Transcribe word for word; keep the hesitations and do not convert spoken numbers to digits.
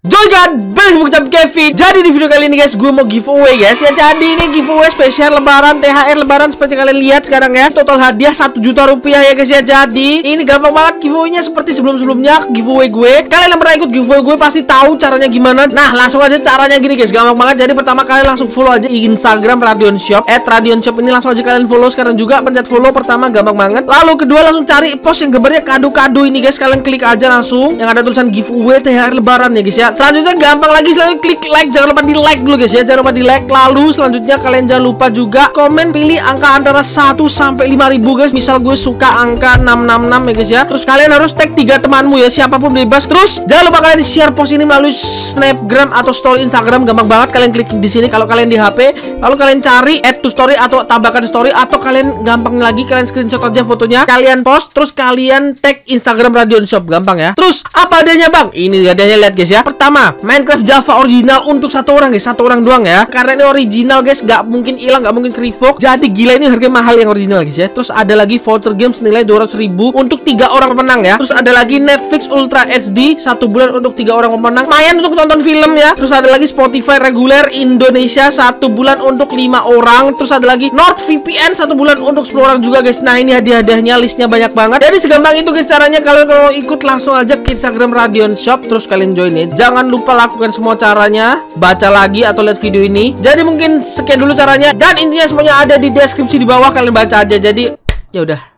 Joy kan, Facebook cap Kevin. Jadi di video kali ini guys, gue mau giveaway guys ya. Jadi ini giveaway spesial lebaran, T H R lebaran seperti kalian lihat sekarang ya. Total hadiah satu juta rupiah ya guys ya. Jadi ini gampang banget giveaway-nya seperti sebelum-sebelumnya giveaway gue. Kalian yang pernah ikut giveaway gue pasti tahu caranya gimana. Nah, langsung aja caranya gini guys, gampang banget. Jadi pertama kalian langsung follow aja Instagram Radionshop at Radionshop ini, langsung aja kalian follow sekarang juga. Pencet follow pertama, gampang banget. Lalu kedua langsung cari post yang gambarnya kado-kado ini guys. Kalian klik aja langsung yang ada tulisan giveaway T H R lebaran ya guys ya. Selanjutnya gampang lagi, selanjutnya klik like, jangan lupa di like dulu guys ya, jangan lupa di like. Lalu selanjutnya kalian jangan lupa juga komen, pilih angka antara satu sampai lima ribu guys. Misal gue suka angka enam enam enam ya guys ya. Terus kalian harus tag tiga temanmu ya, siapapun bebas. Terus jangan lupa kalian share post ini melalui snapgram atau story Instagram. Gampang banget, kalian klik di sini kalau kalian di H P. Lalu kalian cari add to story atau tambahkan story, atau kalian gampang lagi kalian screenshot aja fotonya, kalian post, terus kalian tag Instagram Radionshop. Gampang ya. Terus apa adanya bang? Ini adanya, lihat guys ya. Pertama, Minecraft Java original untuk satu orang guys, satu orang doang ya. Karena ini original guys, nggak mungkin hilang, nggak mungkin revoke. Jadi gila, ini harga mahal yang original guys ya. Terus ada lagi voucher games nilai dua ratus ribu untuk tiga orang pemenang ya. Terus ada lagi Netflix Ultra H D satu bulan untuk tiga orang pemenang. Lumayan untuk tonton film ya. Terus ada lagi Spotify reguler Indonesia satu bulan untuk lima orang. Terus ada lagi NordVPN satu bulan untuk sepuluh orang juga guys. Nah, ini hadiah-hadiahnya, listnya banyak banget. Jadi segampang itu guys caranya. Kalian kalau ikut langsung aja ke Instagram Radionshop, terus kalian join ya. Jangan lupa lakukan semua caranya, baca lagi atau lihat video ini. Jadi mungkin sekian dulu caranya, dan intinya semuanya ada di deskripsi di bawah, kalian baca aja. Jadi ya udah.